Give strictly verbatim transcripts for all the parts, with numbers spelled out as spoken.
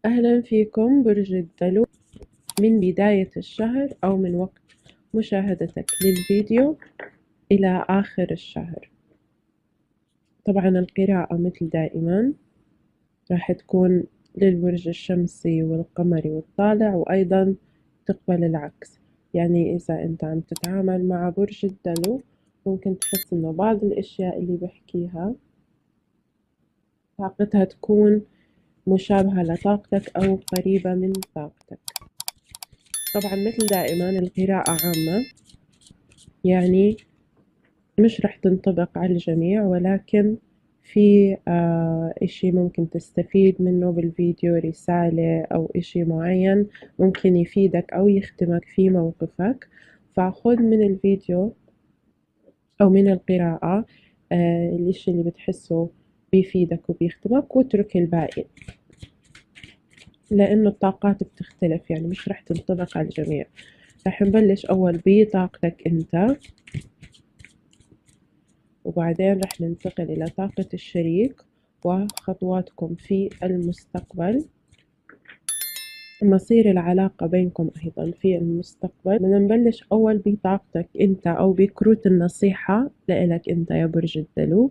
أهلا فيكم برج الدلو. من بداية الشهر أو من وقت مشاهدتك للفيديو إلى آخر الشهر. طبعا القراءة مثل دائما راح تكون للبرج الشمسي والقمري والطالع، وأيضا تقبل العكس. يعني إذا أنت عم تتعامل مع برج الدلو ممكن تحس إنه بعض الأشياء اللي بحكيها طاقتها تكون مشابهة لطاقتك أو قريبة من طاقتك. طبعا مثل دائما القراءة عامة، يعني مش رح تنطبق على الجميع، ولكن في آه إشي ممكن تستفيد منه بالفيديو، رسالة أو إشي معين ممكن يفيدك أو يخدمك في موقفك، فخذ من الفيديو أو من القراءة آه الإشي اللي بتحسه بيفيدك وبيخدمك، واترك الباقي، لأنه الطاقات بتختلف، يعني مش رح تنطبق على الجميع. رح نبلش أول بطاقتك أنت، وبعدين رح ننتقل إلى طاقة الشريك وخطواتكم في المستقبل، مصير العلاقة بينكم أيضا في المستقبل. بدنا نبلش أول بطاقتك أنت أو بكروت النصيحة لإلك أنت يا برج الدلو.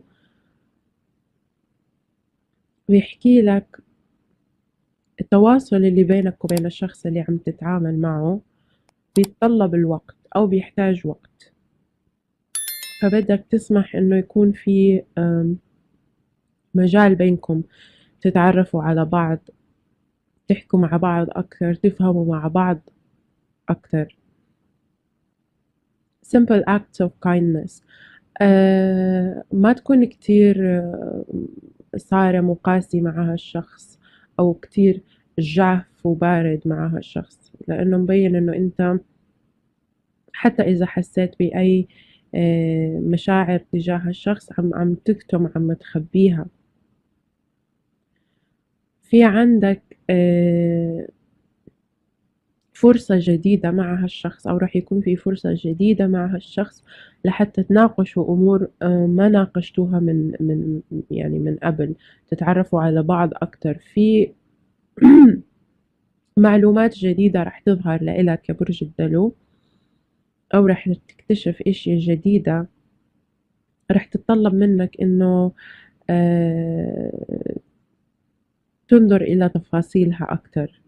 بيحكي لك التواصل اللي بينك وبين الشخص اللي عم تتعامل معه بيتطلب الوقت أو بيحتاج وقت، فبدك تسمح إنه يكون في مجال بينكم تتعرفوا على بعض، تحكوا مع بعض أكثر، تفهموا مع بعض أكثر. simple acts of kindness. آه ما تكون كتير آه صارم وقاسي مع هالشخص أو كتير جاف وبارد مع هالشخص، لأنه مبين إنه أنت حتى إذا حسيت بأي آه مشاعر تجاه هالشخص عم عم تكتم، عم تخبيها. في عندك آه فرصة جديدة مع هالشخص، أو راح يكون في فرصة جديدة مع هالشخص لحتى تناقشوا أمور ما ناقشتوها من من يعني من قبل، تتعرفوا على بعض أكتر. في معلومات جديدة راح تظهر لإلك يا برج الدلو، أو راح تكتشف إشي جديدة راح تتطلب منك إنه آه تنظر إلى تفاصيلها أكتر.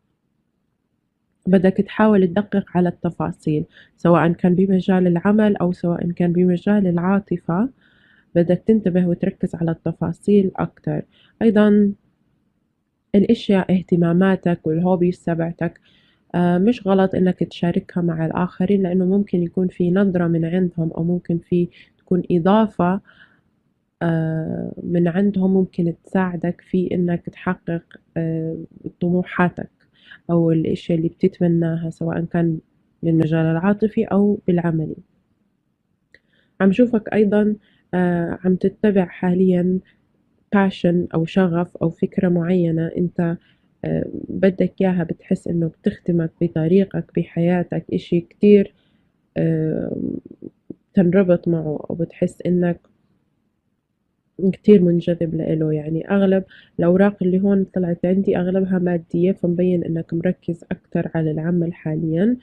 بدك تحاول تدقق على التفاصيل، سواء كان بمجال العمل أو سواء كان بمجال العاطفة، بدك تنتبه وتركز على التفاصيل أكتر. أيضا الأشياء اهتماماتك والهوبيز تبعتك آه مش غلط إنك تشاركها مع الآخرين، لأنه ممكن يكون في نظرة من عندهم أو ممكن في تكون إضافة آه من عندهم ممكن تساعدك في إنك تحقق آه طموحاتك أو الأشياء اللي بتتمناها، سواء كان بالمجال العاطفي أو بالعملي. عم شوفك أيضا آه عم تتبع حاليا passion أو شغف أو فكرة معينة أنت آه بدك إياها، بتحس إنه بتخدمك بطريقك بحياتك، إشي كتير آه تنربط معه أو بتحس إنك كتير منجذب لإله. يعني أغلب الأوراق اللي هون طلعت عندي أغلبها مادية، فمبين إنك مركز أكتر على العمل حاليا،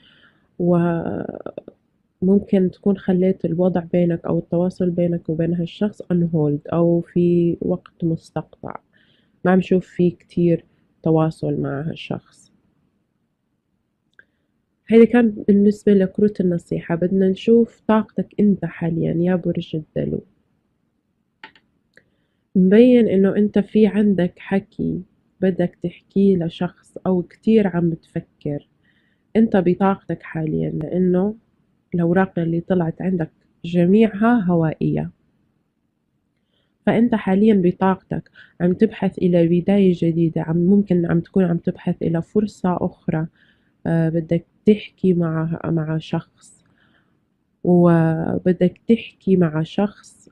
وممكن تكون خليت الوضع بينك أو التواصل بينك وبين هالشخص on hold أو في وقت مستقطع، ما عم شوف فيه كتير تواصل مع هالشخص. هيدا كان بالنسبة لكروت النصيحة. بدنا نشوف طاقتك أنت حاليا يا برج الدلو. مبين إنه أنت في عندك حكي بدك تحكيه لشخص أو كتير عم تفكر أنت بطاقتك حاليا، لأنه الأوراق اللي طلعت عندك جميعها هوائية، فأنت حاليا بطاقتك عم تبحث إلى بداية جديدة، عم ممكن عم تكون عم تبحث إلى فرصة أخرى. آه بدك تحكي مع مع شخص، وبدك تحكي مع شخص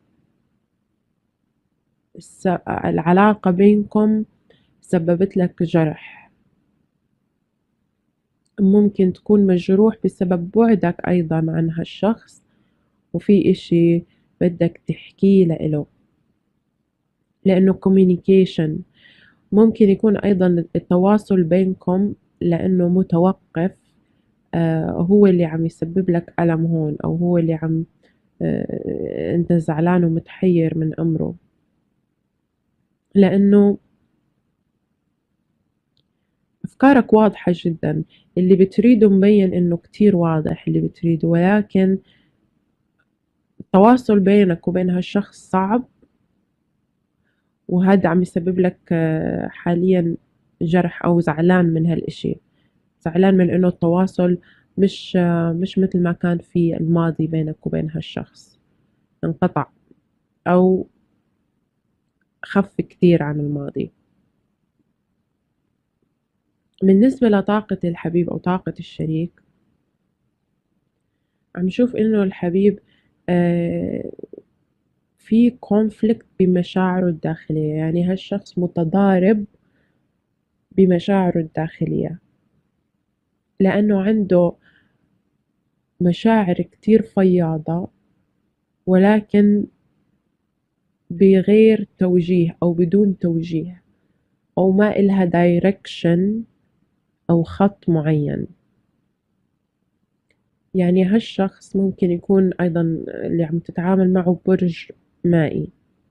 العلاقة بينكم سببت لك جرح، ممكن تكون مجروح بسبب بعدك أيضا عن هالشخص، وفي إشي بدك تحكيه لإله، لأنه communication. ممكن يكون أيضا التواصل بينكم لأنه متوقف، آه هو اللي عم يسبب لك ألم هون، أو هو اللي عم آه أنت زعلان ومتحير من أمره، لأنه أفكارك واضحة جدا، اللي بتريده مبين إنه كتير واضح اللي بتريده، ولكن التواصل بينك وبين هالشخص صعب، وهذا عم يسبب لك آه حاليا جرح أو زعلان من هالإشي، زعلان من إنه التواصل مش آه مش مثل ما كان في الماضي بينك وبين هالشخص، انقطع أو خف كتير عن الماضي. بالنسبة لطاقة الحبيب أو طاقة الشريك، عم شوف إنه الحبيب آه في conflict بمشاعره الداخلية، يعني هالشخص متضارب بمشاعره الداخلية، لأنه عنده مشاعر كتير فياضة، ولكن بغير توجيه أو بدون توجيه، أو ما إلها direction أو خط معين. يعني هالشخص ممكن يكون أيضا اللي عم تتعامل معه برج مائي،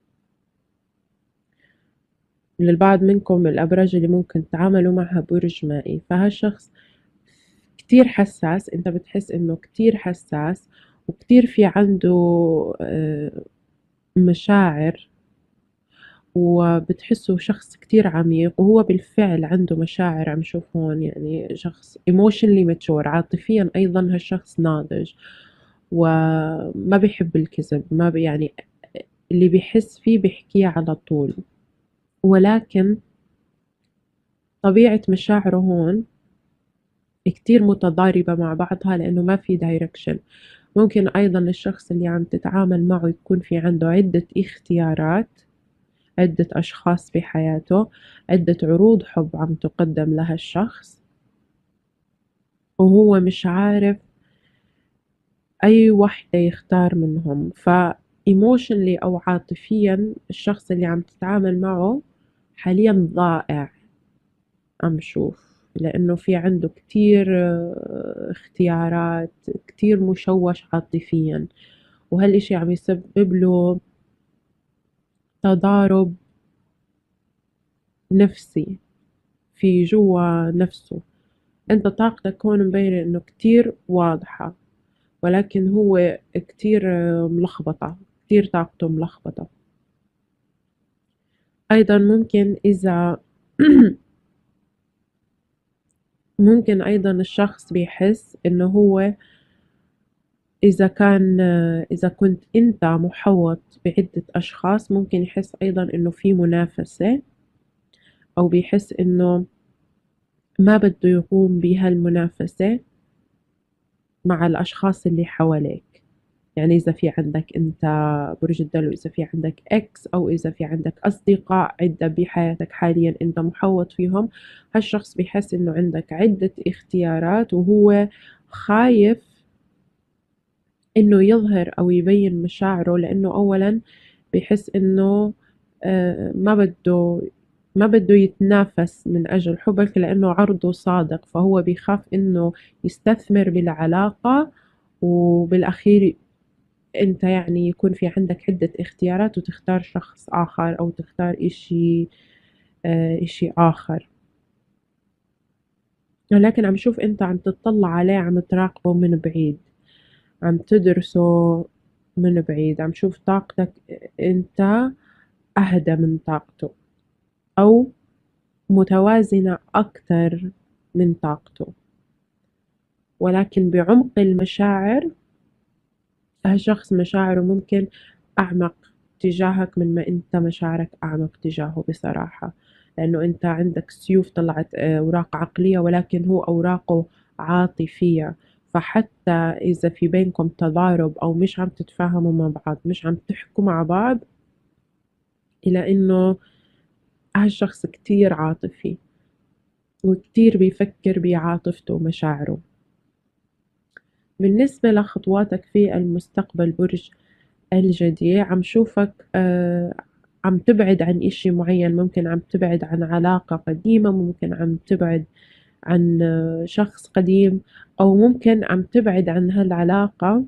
للبعض منكم الأبراج اللي ممكن تتعاملوا معها برج مائي، فهالشخص كتير حساس، انت بتحس انه كتير حساس وكتير في عنده آه، مشاعر، وبتحسه شخص كتير عميق، وهو بالفعل عنده مشاعر. عم شوف هون يعني شخص emotionally mature، عاطفيا أيضا هالشخص ناضج، وما بيحب الكذب، ما بي يعني اللي بيحس فيه بيحكيه على طول، ولكن طبيعة مشاعره هون كتير متضاربة مع بعضها لأنه ما في دايركشن. ممكن أيضا الشخص اللي عم تتعامل معه يكون في عنده عدة اختيارات، عدة أشخاص بحياته، عدة عروض حب عم تقدم لها الشخص، وهو مش عارف أي وحدة يختار منهم. ف emotionally أو عاطفيا الشخص اللي عم تتعامل معه حاليا ضائع، عم شوف، لأنه في عنده كتير آه، اختيارات، كتير مشوش عاطفيا، وهالإشي عم يسبب له تضارب نفسي في جوا نفسه. انت طاقتك هون مبينة انه كتير واضحة، ولكن هو كتير آه، ملخبطة، كتير طاقته ملخبطة. أيضا ممكن إذا ممكن أيضا الشخص بيحس إنه هو إذا كان إذا كنت أنت محوط بعدة أشخاص، ممكن يحس أيضا إنه في منافسة، أو بيحس إنه ما بده يقوم بهالمنافسة مع الأشخاص اللي حواليك. يعني إذا في عندك أنت برج الدلو، إذا في عندك إكس، أو إذا في عندك أصدقاء عدة بحياتك حاليا أنت محوط فيهم، هالشخص بيحس إنه عندك عدة اختيارات، وهو خايف إنه يظهر أو يبين مشاعره، لأنه أولا بيحس إنه آه، ما بده ما بده يتنافس من أجل حبك، لأنه عرضه صادق، فهو بيخاف إنه يستثمر بالعلاقة، وبالأخير أنت يعني يكون في عندك عدة اختيارات وتختار شخص آخر، أو تختار إشي آه، إشي آخر. ولكن عم شوف أنت عم تطلع عليه، عم تراقبه من بعيد، عم تدرسه من بعيد، عم شوف طاقتك أنت أهدى من طاقته، أو متوازنة أكتر من طاقته، ولكن بعمق المشاعر هالشخص مشاعره ممكن أعمق تجاهك من ما أنت مشاعرك أعمق تجاهه بصراحة، لأنه أنت عندك سيوف طلعت آه، أوراق عقلية، ولكن هو أوراقه عاطفية. فحتى إذا في بينكم تضارب أو مش عم تتفاهموا مع بعض، مش عم تحكوا مع بعض، إلى إنه هالشخص كتير عاطفي، وكتير بيفكر بعاطفته ومشاعره. بالنسبة لخطواتك في المستقبل برج الجدي، عم شوفك آه عم تبعد عن إشي معين، ممكن عم تبعد عن علاقة قديمة، ممكن عم تبعد عن شخص قديم، أو ممكن عم تبعد عن هالعلاقة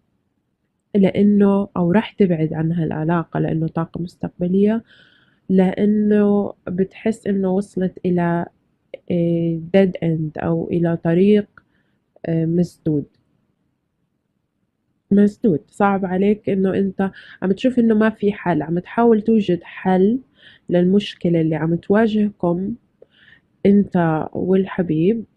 لإنه أو راح تبعد عن هالعلاقة لإنه طاقة مستقبلية، لإنه بتحس إنه وصلت إلى آآ dead end أو إلى طريق آآ مسدود. مسدود، صعب عليك إنه أنت عم تشوف إنه ما في حل، عم تحاول توجد حل للمشكلة اللي عم تواجهكم أنت والحبيب،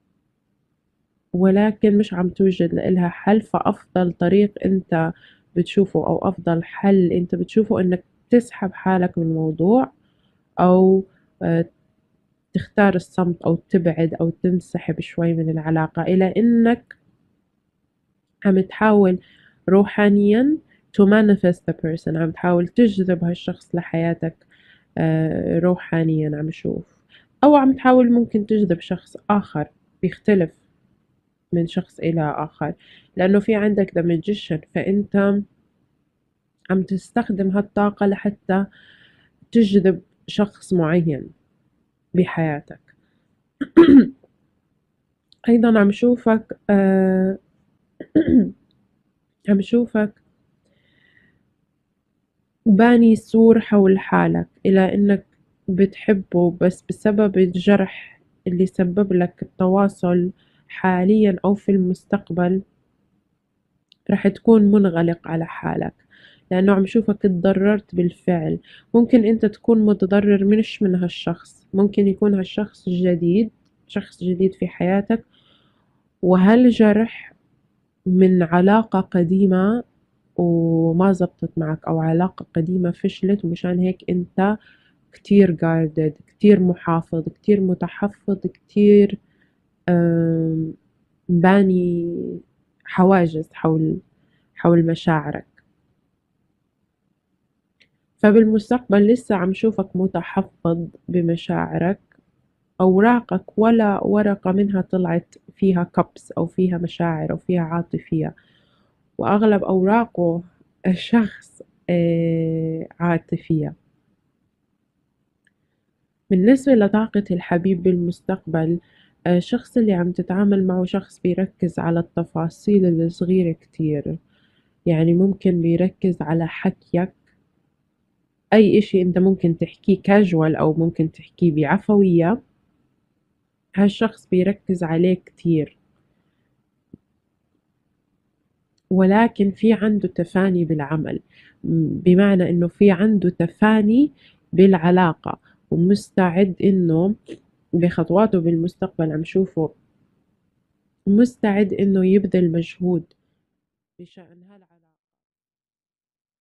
ولكن مش عم توجد لإلها حل، فأفضل طريق أنت بتشوفه أو أفضل حل أنت بتشوفه إنك تسحب حالك من الموضوع أو آآ تختار الصمت أو تبعد أو تنسحب شوي من العلاقة، إلى إنك عم تحاول روحانيًا to manifest the person، عم تحاول تجذب هالشخص لحياتك آآ روحانيًا عم شوف، أو عم تحاول ممكن تجذب شخص آخر بيختلف من شخص إلى آخر، لإنه في عندك the magician، فأنت عم تستخدم هالطاقة لحتى تجذب شخص معين بحياتك. أيضًا عم شوفك آآ عم شوفك باني سور حول حالك إلى إنك بتحبه، بس بسبب الجرح اللي سبب لك التواصل حاليًا أو في المستقبل راح تكون منغلق على حالك، لإنه عم شوفك اتضررت بالفعل، ممكن أنت تكون متضرر مش من هالشخص، ممكن يكون هالشخص جديد، شخص جديد في حياتك، وهالجرح من علاقة قديمة وما زبطت معك أو علاقة قديمة فشلت، ومشان هيك أنت كتير guarded، كتير محافظ، كتير متحفظ، كتير آمم باني حواجز حول حول مشاعرك. فبالمستقبل لسه عم شوفك متحفظ بمشاعرك، أوراقك ولا ورقة منها طلعت فيها cups أو فيها مشاعر أو فيها عاطفية، وأغلب أوراقه شخص آآ عاطفية. بالنسبة لطاقة الحبيب بالمستقبل، آآ الشخص اللي عم تتعامل معه شخص بيركز على التفاصيل الصغيرة كتير، يعني ممكن بيركز على حكيك، أي إشي أنت ممكن تحكيه casual أو ممكن تحكيه بعفوية، هالشخص بيركز عليه كتير. ولكن في عنده تفاني بالعمل، بمعنى إنه في عنده تفاني بالعلاقة، ومستعد إنه بخطواته بالمستقبل عم شوفه مستعد إنه يبذل مجهود بشأن هالعلاقة.